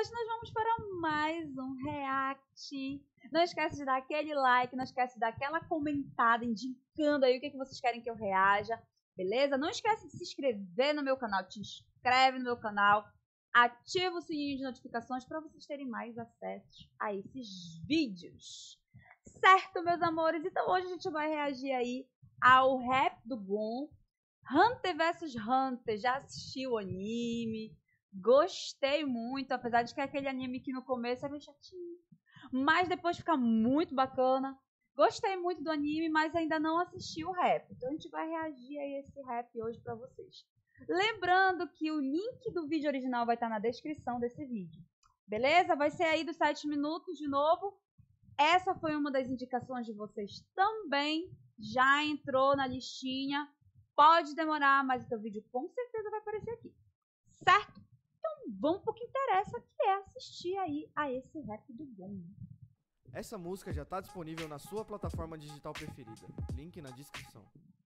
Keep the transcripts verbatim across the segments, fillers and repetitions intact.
hoje nós vamos para mais um react. Não esquece de dar aquele like, não esquece de dar aquela comentada indicando aí o que, que vocês querem que eu reaja, beleza? Não esquece de se inscrever no meu canal, te inscreve no meu canal, ativa o sininho de notificações para vocês terem mais acesso a esses vídeos. Certo, meus amores? Então hoje a gente vai reagir aí ao rap do Gon, Hunter versus Hunter. Já assisti o anime, gostei muito, apesar de que é aquele anime que no começo é meio chatinho, mas depois fica muito bacana. Gostei muito do anime, mas ainda não assisti o rap, então a gente vai reagir a esse rap hoje pra vocês. Lembrando que o link do vídeo original vai estar na descrição desse vídeo, beleza? Vai ser aí dos sete minutos de novo. Essa foi uma das indicações de vocês também, já entrou na listinha. Pode demorar, mas o teu vídeo com certeza vai aparecer aqui, certo? Então vamos pro que interessa, que é assistir aí a esse rap do Gon. Essa música já está disponível na sua plataforma digital preferida. Link na descrição.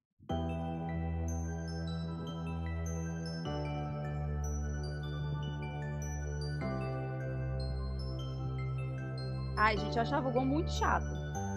Ai, gente, eu achava o Gon muito chato.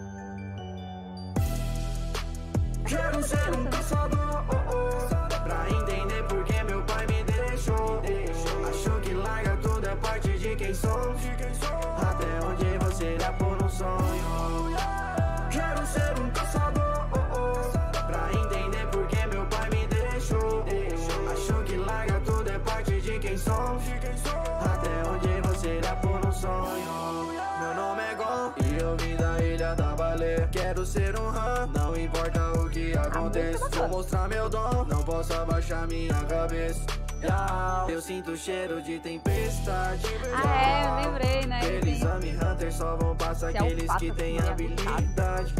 Quero ser um caçador, oh, oh, pra entender porque meu pai me deixou. Acho que larga tudo é parte de quem sou. Até onde você irá por um sonho. Quero ser um caçador, oh, oh, pra entender porque meu pai me deixou. Acho que larga tudo é parte de quem sou. Até onde você irá por um sonho. Meu nome é Gon e eu vim da ilha da baleia. Quero ser um rã, não importa o que acontece. Vou mostrar meu dom, não posso abaixar minha cabeça. Eu sinto o cheiro de tempestade. Ah, é, eu lembrei, né? Eles Ami Hunter só vão passar aqueles que têm habilidade.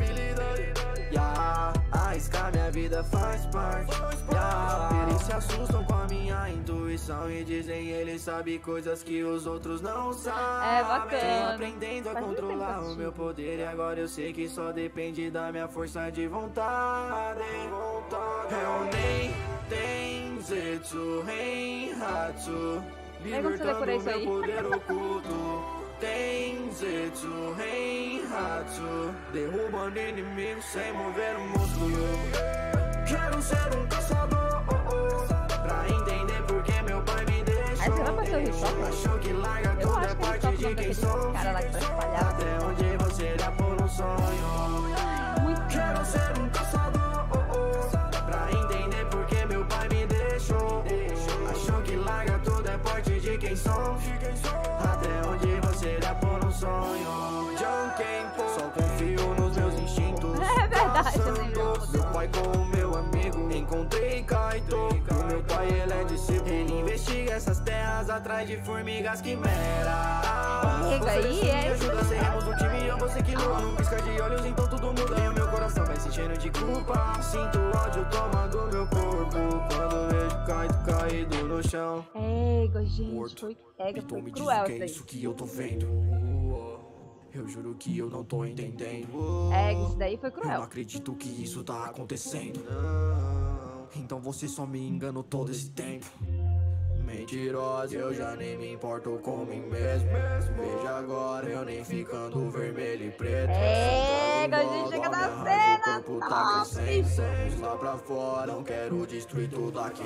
Yeah, arriscar minha vida faz parte. Yeah, eles se assustam com a minha intuição e dizem eles sabem coisas que os outros não sabem. É bacana. Aprendendo a controlar o meu poder e agora eu sei que só depende da minha força de vontade. Eu nem tenho zetsu, rei hatsu, libertando meu poder oculto. Tem zetsu, rei hatsu, derrubando inimigos sem mover um músculo. Quero ser um caçador, oh, oh, pra entender porque meu pai me deixou. Acho que larga tudo é parte de quem sou. Até onde você irá por um sonho. Quero ser um caçador, oh, oh, pra entender porque meu pai me deixou. Acho que larga tudo é parte de quem sou. Até onde você irá por um sonho. Só confio nos meus instintos. É verdade, eu lembro. Meu pai com o meu amigo, encontrei Kaito. O meu pai, ele é discípulo. Ele investiga essas terras atrás de formigas quimera. Chega aí, me é. ajuda, seremos um time, eu você que luta. Num piscar de olhos, então tudo muda. E o meu coração vai se enchendo de culpa. Sinto ódio tomando meu corpo quando vejo Kaito caído no chão. Ega, gente, Morto. foi, ega, Então foi me diz cruel o que é isso aí. isso que eu tô vendo. Eu juro que eu não tô entendendo. Ega, isso daí foi Eu não cruel. acredito que isso tá acontecendo. Então você só me enganou todo esse tempo. Mentirosa, eu já nem me importo com mim mesmo. Veja agora, eu nem ficando vermelho e preto. Ega, gente, chega da cena. O corpo tá crescendo, vamos lá pra fora. Não quero destruir tudo aqui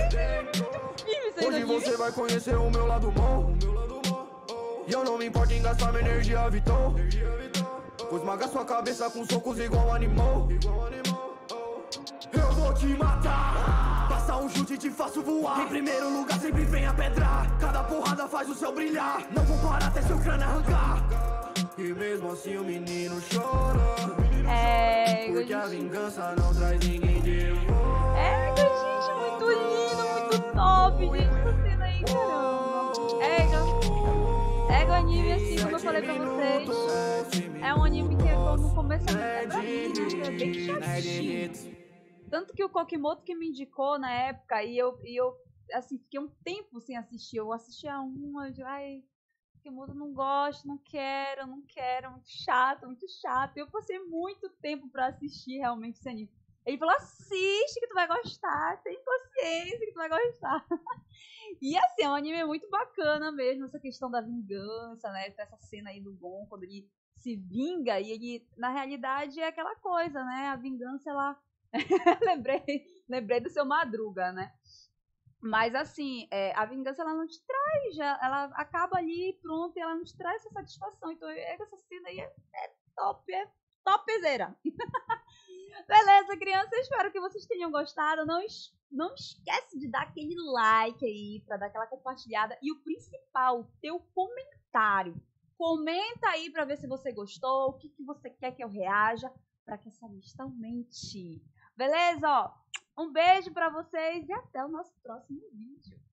dentro. Hoje você vai conhecer o meu lado bom. E eu não me importo em gastar minha energia vital. Vou esmagar sua cabeça com socos igual animal. Eu vou te matar. Passa um chute e te faço voar. Em primeiro lugar sempre vem a pedra. Cada porrada faz o céu brilhar. Não vou parar até seu crânio arrancar. E mesmo assim o menino chora. É, porque a vingança não traz ninguém de volta. É, gente, muito lindo, muito top, gente, essa cena aí, caramba. Ega, Ega anime, assim, como eu falei pra vocês, é um anime que no começo é bem chatinho. Tanto que o Kokimoto que me indicou na época, e eu, e eu assim, fiquei um tempo sem assistir. Eu assisti a uma, eu digo, ai, Kokimoto não gosto, não quero, não quero, muito chato, muito chato. Eu passei muito tempo pra assistir realmente esse anime. Ele falou, assiste que tu vai gostar, tem consciência que tu vai gostar. E assim, é um anime muito bacana mesmo, essa questão da vingança, né? Essa cena aí do Gon, quando ele se vinga e ele, na realidade, é aquela coisa, né? A vingança, ela... lembrei, lembrei do seu Madruga, né? Mas assim, é, a vingança ela não te traz, já, ela acaba ali pronto e ela não te traz essa satisfação. Então essa cena aí é, é top, é topzera. Beleza, crianças, espero que vocês tenham gostado. Não, es não esquece de dar aquele like aí, pra dar aquela compartilhada. E o principal, o teu comentário. Comenta aí pra ver se você gostou, o que, que você quer que eu reaja, pra que essa lista aumente. Beleza? Ó, um beijo pra vocês e até o nosso próximo vídeo.